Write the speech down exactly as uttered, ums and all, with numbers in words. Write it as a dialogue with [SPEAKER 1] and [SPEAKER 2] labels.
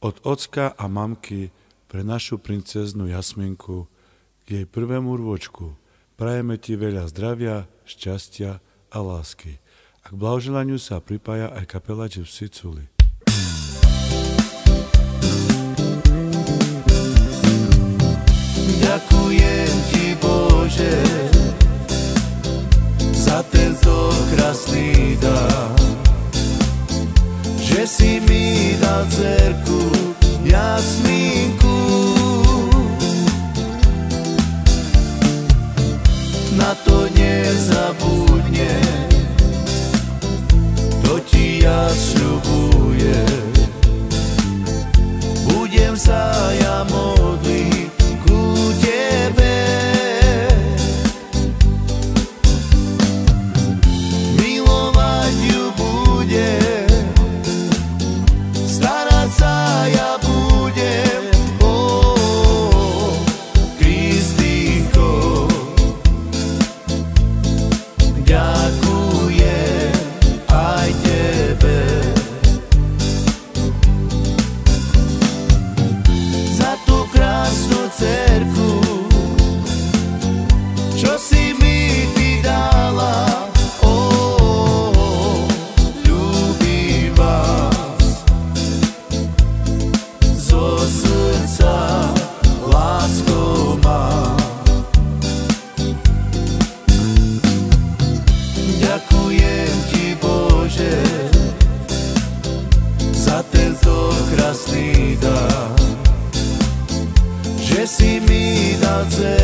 [SPEAKER 1] od ocka a mamky pre našu princeznú Jasminku k jej prvému rôčku. Prajeme ti veľa zdravia, šťastia a lásky. A k blahoželaniu sa pripája aj kapela Gypsy Culi.
[SPEAKER 2] Ďakujem ti, Bože, za tento krásny dar, že si mi dal dcerku Jasminku. Na to nezabudnem, to ti ja sľubujem. Budem sa ja modliť ku tebe, milovať ju budem, starať sa ja budem o Kristýnko. Ďakujem aj tebe za tú krásnu dcerku, čo si mi ty dala. Ó, ľúbim vás zo srdca, láskou mám. Ďakujem ti, Bože, za tento krásny dar, že si mi dal dcerku